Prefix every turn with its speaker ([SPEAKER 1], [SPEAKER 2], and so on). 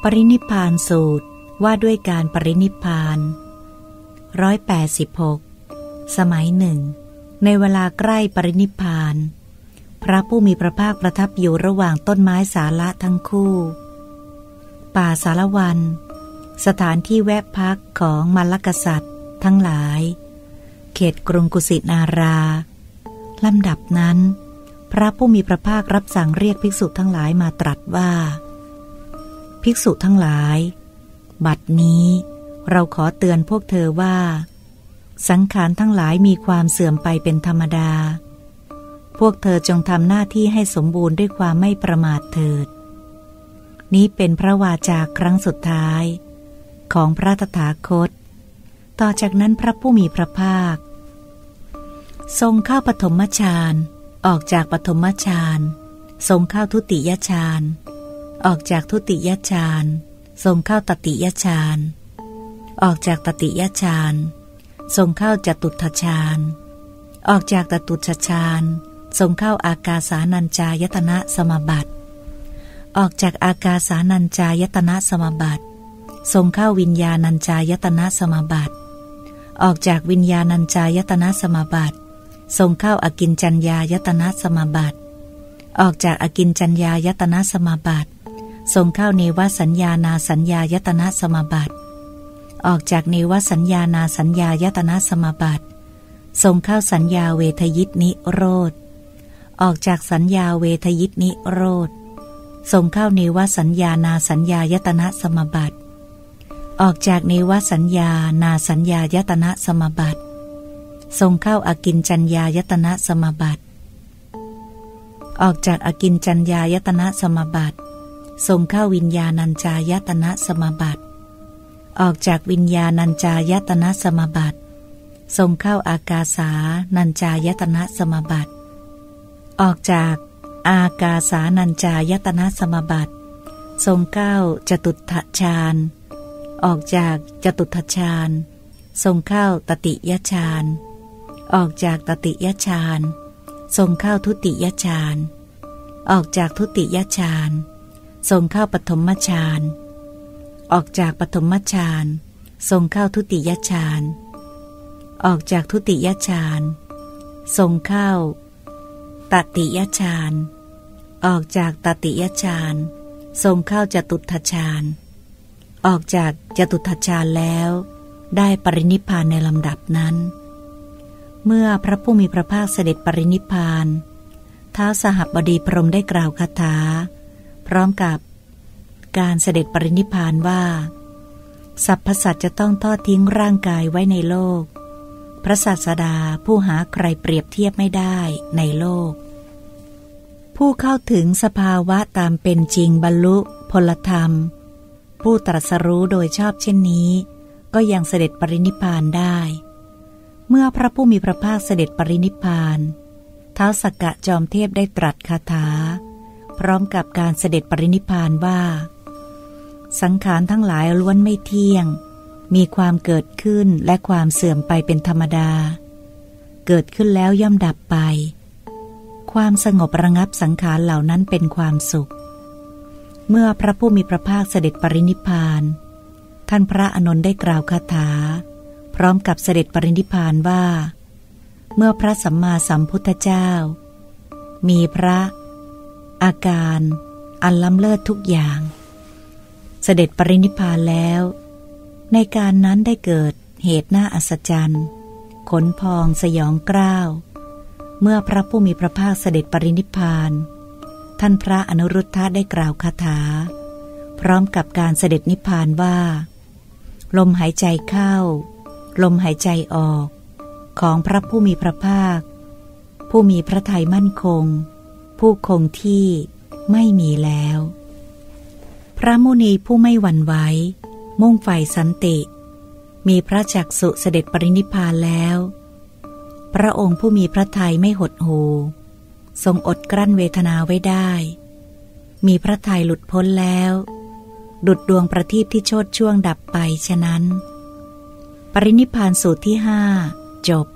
[SPEAKER 1] รินิพพานสูตรว่าด้วยการปรินิพพาน186สมัยหนึ่งในเวลาใกล้ปรินิพพานพระผู้มีพระภาคประทับอยู่ระหว่างต้นไม้สาละทั้งคู่ป่าสารวันสถานที่แวะพักของมลกษัตริย์ทั้งหลายเขตกรุงกุสินาราลำดับนั้นพระผู้มีพระภาครับสั่งเรียกภิกษุทั้งหลายมาตรัสว่าภิกษุทั้งหลายบัดนี้เราขอเตือนพวกเธอว่าสังขารทั้งหลายมีความเสื่อมไปเป็นธรรมดาพวกเธอจงทำหน้าที่ให้สมบูรณ์ด้วยความไม่ประมาทเถิดนี้เป็นพระวาจาครั้งสุดท้ายของพระตถาคตต่อจากนั้นพระผู้มีพระภาคทรงเข้าปฐมฌานออกจากปฐมฌานทรงเข้าทุติยฌานออกจากทุติยฌานทรงเข้าตติยฌานออกจากตติยฌานทรงเข้าจตุตถฌานออกจากจตุตถฌานทรงเข้าอากาสานัญจายตนะสมาบัติออกจากอากาสานัญจายตนะสมาบัติทรงเข้าวิญญาณัญจายตนะสมาบัติออกจากวิญญาณัญจายตนะสมาบัติทรงเข้าอกินจัญญายตนะสมาบัติออกจากอกินจัญญายตนะสมาบัติทรงเข้าเนวสัญญานาสัญญายตนะสมาบัติออกจากเนวสัญญานาสัญญายตนะสมาบัติทรงเข้าสัญญาเวทยิตนิโรธออกจากสัญญาเวทยิตนิโรธทรงเข้าเนวสัญญานาสัญญายตนะสมาบัติออกจากเนวสัญญานาสัญญายตนะสมาบัติทรงเข้าอกินจัญญายตนะสมาบัติออกจากอกินจัญญายตนะสมาบัติทรงเข้าวิญญาณัญจายตนะสมาบัติออกจากวิญญาณัญจายตนะสมาบัติทรงเข้าอากาสานัญจายตนะสมาบัติออกจากอากาสานัญจายตนะสมาบัติทรงเข้าจตุตถฌานออกจากจตุตถฌานทรงเข้าตติยฌานออกจากตติยฌานทรงเข้าทุติยฌานออกจากทุติยฌานทรงเข้าปฐมฌานออกจากปฐมฌานทรงเข้าทุติยฌานออกจากทุติยฌานทรงเข้าตติยฌานออกจากตติยฌานทรงเข้าจตุตถฌานออกจากจตุตถฌานแล้วได้ปรินิพพานในลำดับนั้นเมื่อพระผู้มีพระภาคเสด็จปรินิพพานท้าวสหับดีพรหมได้กล่าวคาถาพร้อมกับการเสด็จปรินิพพานว่าสรรพสัตว์จะต้องทอดทิ้งร่างกายไว้ในโลกพระศาสดาผู้หาใครเปรียบเทียบไม่ได้ในโลกผู้เข้าถึงสภาวะตามเป็นจริงบรรลุพลธรรมผู้ตรัสรู้โดยชอบเช่นนี้ก็ยังเสด็จปรินิพพานได้เมื่อพระผู้มีพระภาคเสด็จปรินิพพานท้าวสักกะจอมเทพได้ตรัสคาถาพร้อมกับการเสด็จปรินิพพานว่าสังขารทั้งหลายล้วนไม่เที่ยงมีความเกิดขึ้นและความเสื่อมไปเป็นธรรมดาเกิดขึ้นแล้วย่อมดับไปความสงบระงับสังขารเหล่านั้นเป็นความสุขเมื่อพระผู้มีพระภาคเสด็จปรินิพพานท่านพระอานนท์ได้กล่าวคาถาพร้อมกับเสด็จปรินิพพานว่าเมื่อพระสัมมาสัมพุทธเจ้ามีพระอาการอันล้ำเลิศทุกอย่างเสด็จปรินิพพานแล้วในการนั้นได้เกิดเหตุน่าอัศจรรย์ขนพองสยองกล้าวเมื่อพระผู้มีพระภาคเสด็จปรินิพพานท่านพระอนุรุทธะได้กล่าวคาถาพร้อมกับการเสด็จนิพพานว่าลมหายใจเข้าลมหายใจออกของพระผู้มีพระภาคผู้มีพระทัยมั่นคงผู้คงที่ไม่มีแล้วพระมุนีผู้ไม่หวั่นไหวมุ่งใฝ่สันติมีพระจักษุเสด็จปรินิพพานแล้วพระองค์ผู้มีพระทัยไม่หดหู่ทรงอดกลั้นเวทนาไว้ได้มีพระทัยหลุดพ้นแล้วดุจดวงประทีปที่โชติช่วงดับไปฉะนั้นปรินิพพานสูตรที่5จบ